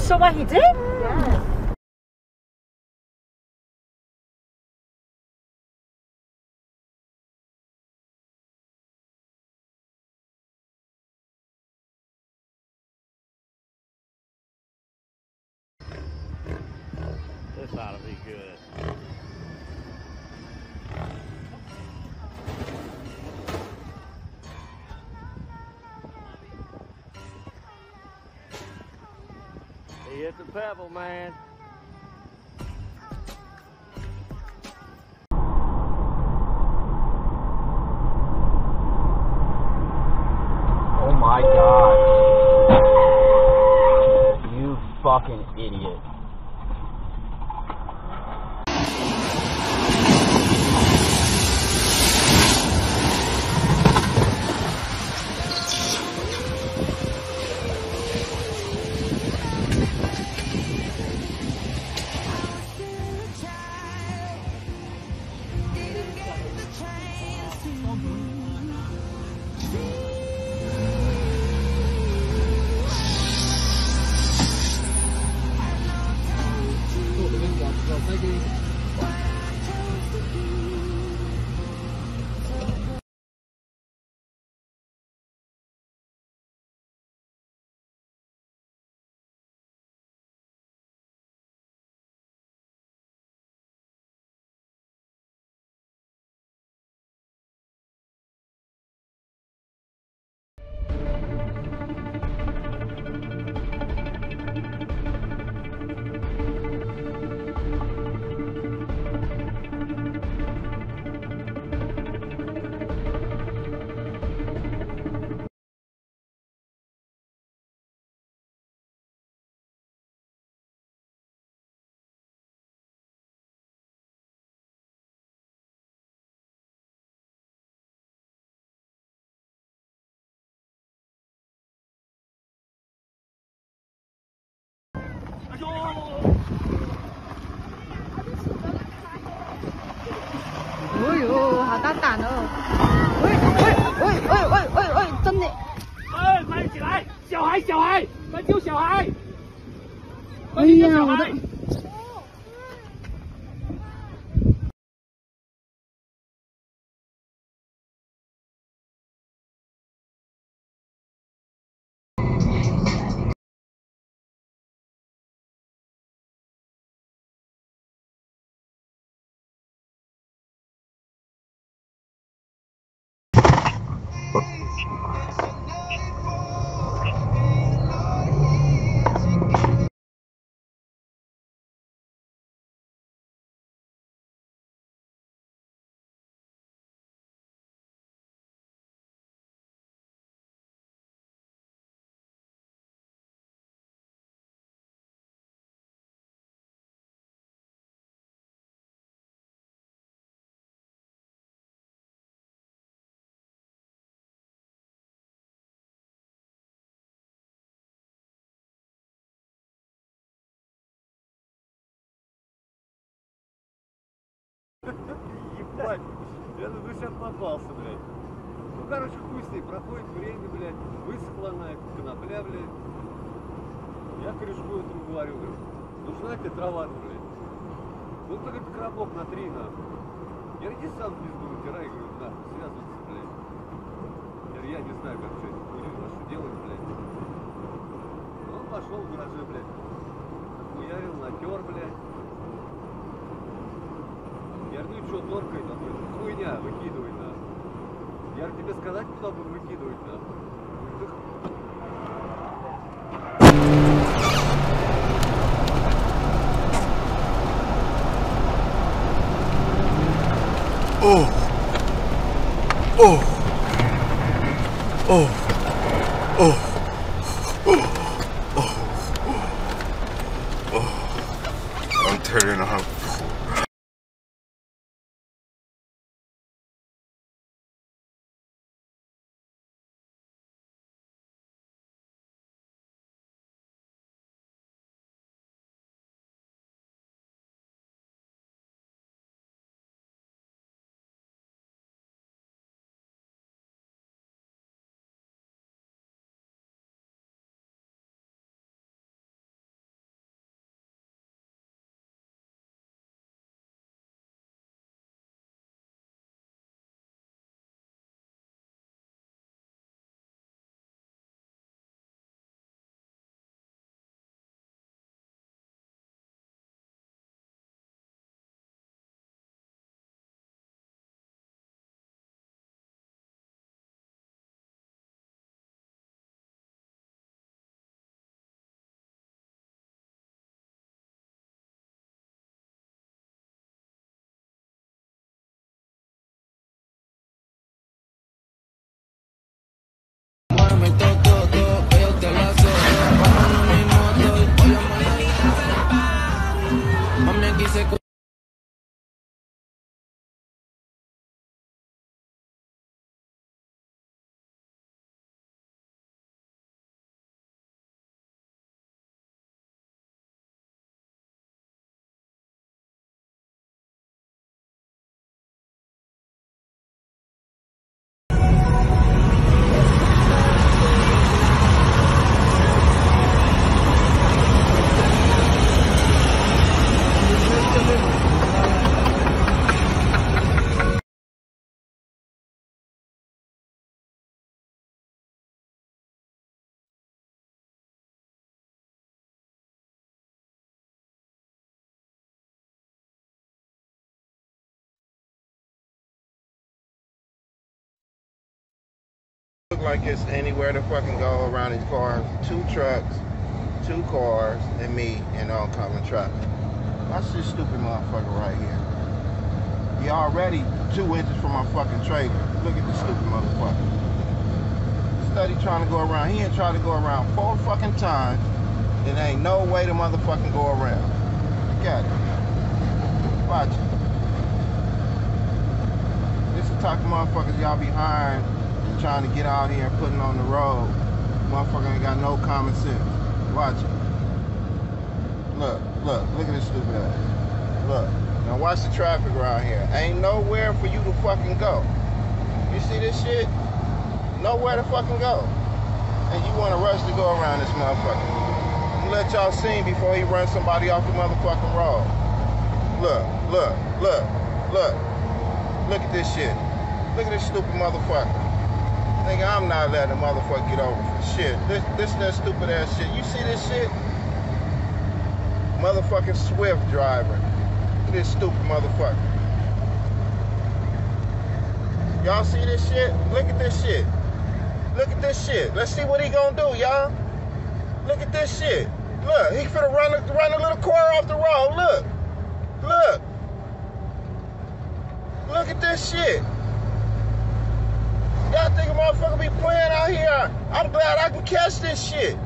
So what he did? Yes. This ought to be good. He hit the pebble, man. Oh my god. You fucking idiot. 哎呦，好大胆哦！喂，真的！ 哎，快起来！小孩，快救小孩！ 哎呀，我的！ Ебать, я ну сейчас попался, блядь. Ну, короче, хуй с ней, проходит время, блядь, высохла она, конопля, блядь. Я корешку этому говорю, нужна тебе трава, блядь. Ну, так это коробок на 3, нахуй. Я иди сам пизду вытирай, говорю, нахуй, связываться, блядь. Я не знаю, как что это будет, что делать, блядь. Он пошел в гараже, блядь. Хуярил, натер, блядь. Я говорю, ну что, торкай, нахуй, хуйня, выкидывай, нахуй. Я говорю, тебе сказать, куда буду выкидывать, нахуй? Oh. Oh. Oh. Oh. Oh. Oh. I'm tearing up. look like it's anywhere to fucking go around these cars. 2 trucks, 2 cars, and me in oncoming traffic. That's this stupid motherfucker right here. He already 2 inches from my fucking trailer. Look at this stupid motherfucker. Study trying to go around. He ain't trying to go around 4 fucking times. And there ain't no way to motherfucking go around. Got it. Watch it. This is the type of motherfuckers y'all be hiring and trying to get out here and putting on the road. Motherfucker ain't got no common sense. Watch it. Look at this stupid ass. Look. Now watch the traffic around here. Ain't nowhere for you to fucking go. You see this shit? Nowhere to fucking go. And you want to rush to go around this motherfucker. I'm gonna let y'all see before he runs somebody off the motherfucking road. Look. Look at this shit. Look at this stupid motherfucker. Nigga, I'm not letting a motherfucker get over for shit. This that stupid ass shit. You see this shit? Motherfucking Swift driver. Look at this stupid motherfucker. Y'all see this shit? Look at this shit. Look at this shit. Let's see what he gonna do, y'all. Look at this shit. Look, he finna run a little car off the road. Look. Look at this shit. Y'all think a motherfucker be playing out here? I'm glad I can catch this shit.